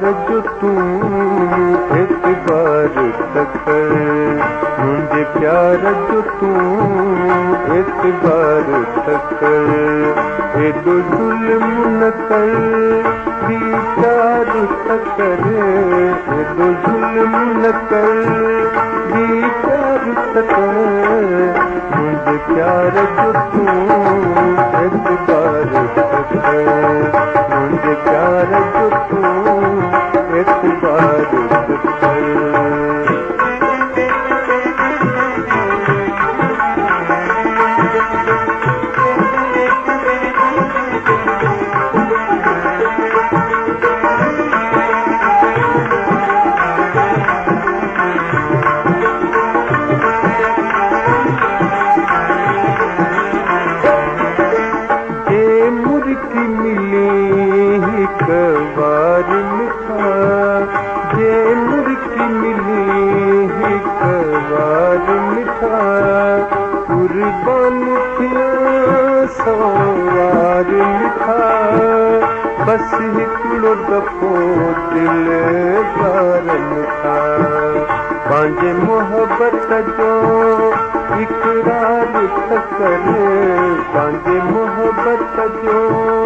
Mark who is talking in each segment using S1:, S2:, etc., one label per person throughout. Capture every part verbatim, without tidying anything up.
S1: जो तू एतबार तकर मुझे प्यार जो तू एतबार तकर एडो जुल्म न कर भी प्यार तकर एडो जुल्म न कर भी प्यार तकर मुझे प्यार जो तू एतबार तकर मुझे प्यार जो तू एतबार तकर कवार मिठा जे मुर्की मिली ही कवार मिठा कुर्बान थिया सवार मिठा बस हिकिड़ो दफ़ो दिलदार मिठा पंहिंजे मोहबत जो इकरार त करे पंहिंजे मोहबत जो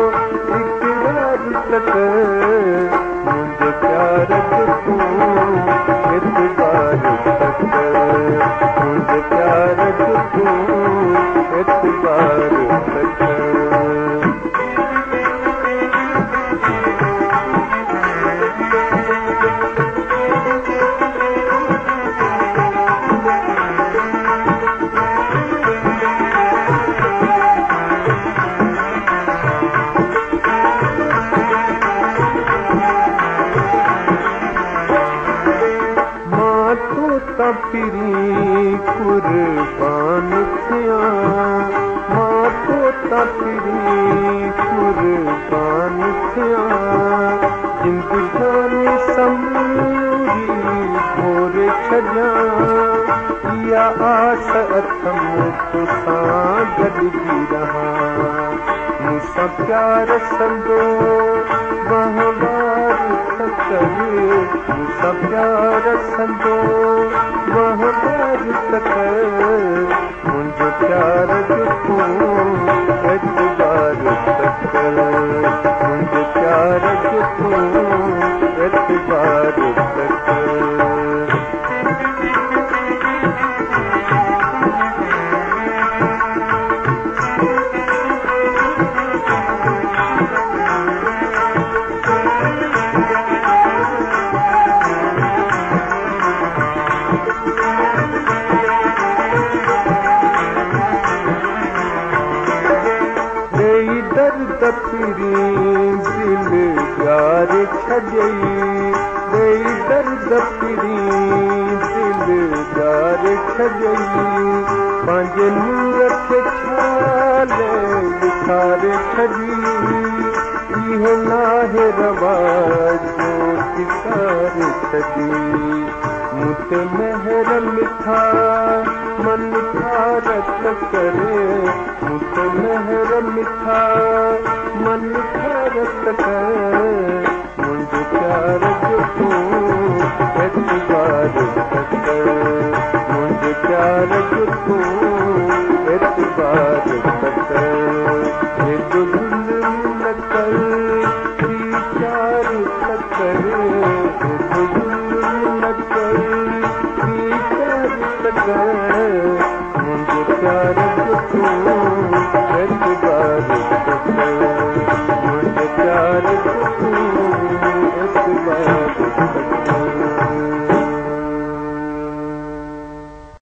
S1: मुझे प्यार जो तू एतबार तकर मुझे प्यार जो तू एतबार तकर तपरी कुर्बान थिया मां तो तपरी कुर्बान थिया जिंदगानी समूरी भोरे छॾिया इहा आस अथम तोसां गॾिजी रहा मूंसां प्यार संदो वहवार करे मूंसां प्यार संदो वहवार करे मुंहिंजो प्यार जो तू एतबार करे मुंहिंजो प्यार जो तू एतबार करे दर्द फिरी दिल प्यार छॾई वही दर्द फिरी दिल प्यार छॾई पंहिंजे नूर खे छाले विसारे छॾी इहो नाहे रवाज जो तिकार छॾी मूं ते महर मिठा मन भारत करे मूं ते महर मिठा मन भारत करे मुंहिंजो प्यार जो तू एतबार करे मुंहिंजो प्यार जो तू एतबार करे